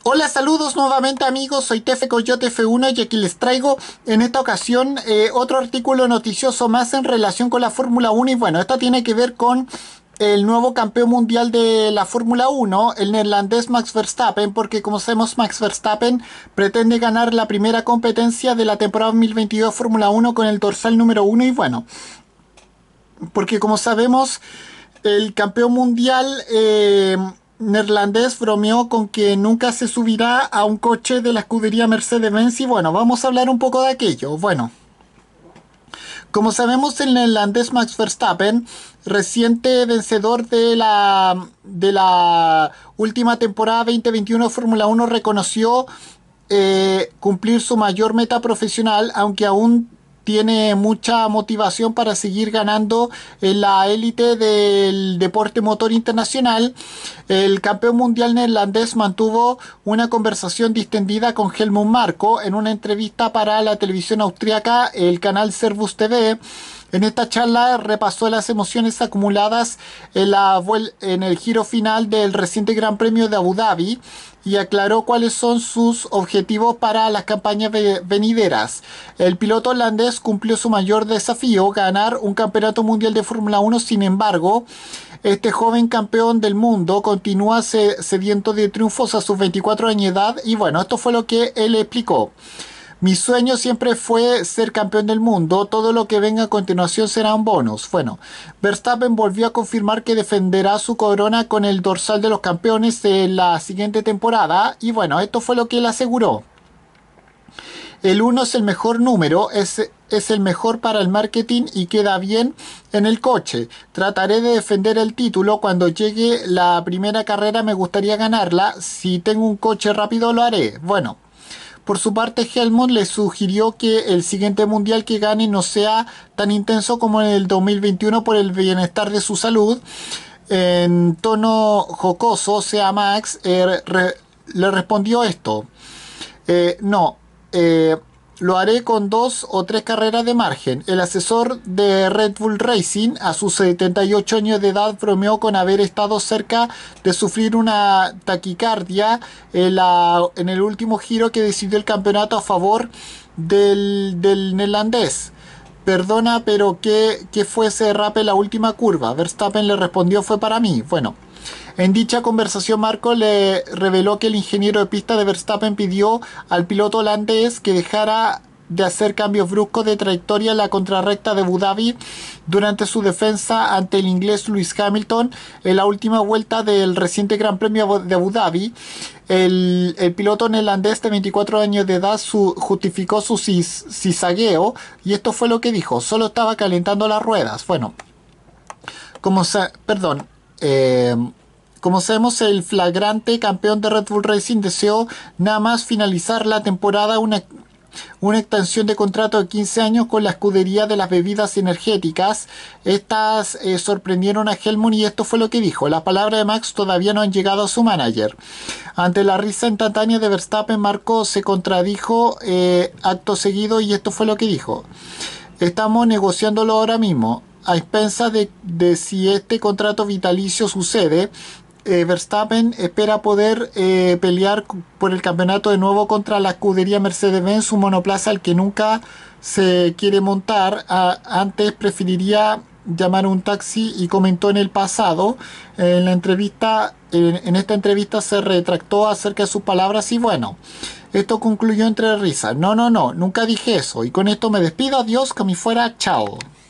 Hola, saludos nuevamente amigos, soy Tefe Coyote F1 y aquí les traigo en esta ocasión otro artículo noticioso más en relación con la Fórmula 1 y bueno, esto tiene que ver con el nuevo campeón mundial de la Fórmula 1, el neerlandés Max Verstappen, porque como sabemos Max Verstappen pretende ganar la primera competencia de la temporada 2022 Fórmula 1 con el dorsal número 1 y bueno, porque como sabemos el campeón mundial neerlandés bromeó con que nunca se subirá a un coche de la escudería Mercedes-Benz y bueno, vamos a hablar un poco de aquello. Bueno, como sabemos el neerlandés Max Verstappen, reciente vencedor de la última temporada 2021 de Fórmula 1, reconoció cumplir su mayor meta profesional, aunque aún tiene mucha motivación para seguir ganando en la élite del deporte motor internacional. El campeón mundial neerlandés mantuvo una conversación distendida con Helmut Marko en una entrevista para la televisión austríaca, el canal Servus TV. En esta charla repasó las emociones acumuladas en el giro final del reciente Gran Premio de Abu Dhabi y aclaró cuáles son sus objetivos para las campañas venideras. El piloto holandés cumplió su mayor desafío, ganar un campeonato mundial de Fórmula 1. Sin embargo, este joven campeón del mundo continúa sediento de triunfos a sus 24 años de edad y bueno, esto fue lo que él explicó. Mi sueño siempre fue ser campeón del mundo. Todo lo que venga a continuación será un bonus. Bueno, Verstappen volvió a confirmar que defenderá su corona con el dorsal de los campeones de la siguiente temporada. Y bueno, esto fue lo que él aseguró. El 1 es el mejor número, es el mejor para el marketing y queda bien en el coche. Trataré de defender el título. Cuando llegue la primera carrera me gustaría ganarla. Si tengo un coche rápido lo haré. Bueno. Por su parte, Helmut le sugirió que el siguiente mundial que gane no sea tan intenso como en el 2021 por el bienestar de su salud. En tono jocoso, o sea, Max le respondió esto. No, lo haré con 2 o 3 carreras de margen. El asesor de Red Bull Racing, a sus 78 años de edad, bromeó con haber estado cerca de sufrir una taquicardia en el último giro que decidió el campeonato a favor del neerlandés. Perdona, pero que fue ese derrape en la última curva. Verstappen le respondió, fue para mí. Bueno, en dicha conversación Marko le reveló que el ingeniero de pista de Verstappen pidió al piloto holandés que dejara de hacer cambios bruscos de trayectoria en la contrarrecta de Abu Dhabi durante su defensa ante el inglés Lewis Hamilton en la última vuelta del reciente Gran Premio de Abu Dhabi. El piloto neerlandés de 24 años de edad justificó su cizagueo y esto fue lo que dijo: solo estaba calentando las ruedas. Bueno, perdón. Como sabemos, el flagrante campeón de Red Bull Racing deseó nada más finalizar la temporada una extensión de contrato de 15 años con la escudería de las bebidas energéticas. Estas sorprendieron a Helmut y esto fue lo que dijo. Las palabras de Max todavía no han llegado a su manager. Ante la risa instantánea de Verstappen, Marko se contradijo acto seguido y esto fue lo que dijo. Estamos negociándolo ahora mismo. A expensas de si este contrato vitalicio sucede, Verstappen espera poder pelear por el campeonato de nuevo contra la escudería Mercedes-Benz, un monoplaza al que nunca se quiere montar. Antes preferiría llamar un taxi y comentó en el pasado. En esta entrevista se retractó acerca de sus palabras y bueno, esto concluyó entre risas. No, nunca dije eso. Y con esto me despido. Adiós, que me fuera. Chao.